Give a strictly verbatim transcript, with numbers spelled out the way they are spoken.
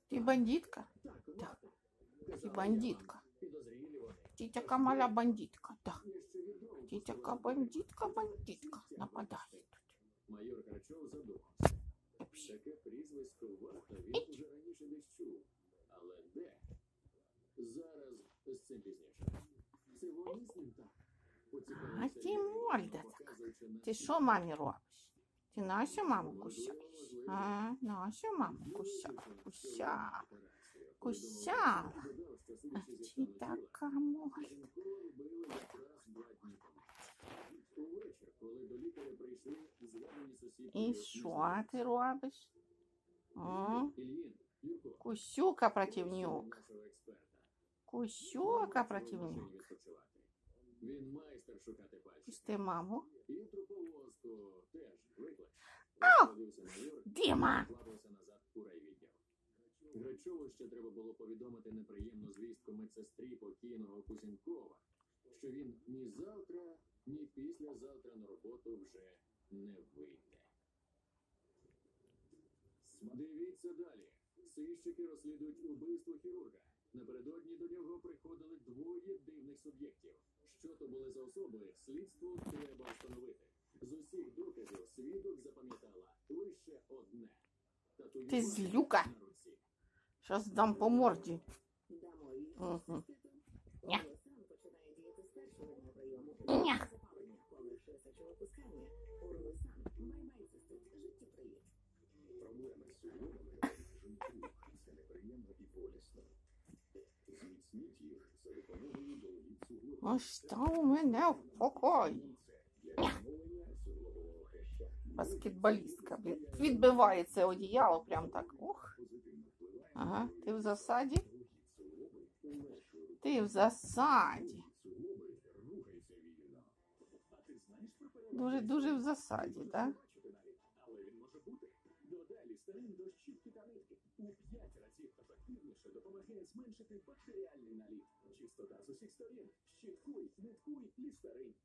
Ти бандитка? Так. Ти бандитка. Тітя Камаля бандитка, так. Тітя бандитка, бандитка. Нападає тут. Майор Грачов задумався. Таке прізвисько варто він вже раніше десь чув. Але де? Зараз з цим пізніше. Це вони з ним так. А ти морда така. Ти що мамі робиш? Ти нашу маму кусаєш? А, нашу маму кусала, кусала, кусала. А ти така морда. І що ти робиш? О? Кусюка противнюк. Кусюка противнюк. Пусти маму. Ау! Діма! Грачову ще треба було повідомити неприємну звістку медсестрі покійного Кузенкова, що він ні завтра, ні післязавтра на роботу вже не вийде. Дивіться далі. Сищики розслідують убивство хірурга. Напередодні до нього приходили двоє дивних суб'єктів. Що то були за особи, слідству треба встановити. З усіх доказів свідок запам'ятала лише одне. Ти злюка. Щас дам по морді. Угу. Ня. Ня. Проблеми з судомами жінків це неприємно і болісно. Зміцніть їх за допомогою долгів суглобів. Ось там у мене в покої. Баскетболістка. Відбиває це одіяло прям так. Ух. Ага, ти в засаді? Ти в засаді. Дуже-дуже в засаді, так? Але він може бути. Додай лістерин до щітки та нитки. У п'ять разів ефективніше допомагає зменшити бактеріальний наліт. Чистота з усіх сторін. Щіткуй, ниткуй, лістерин.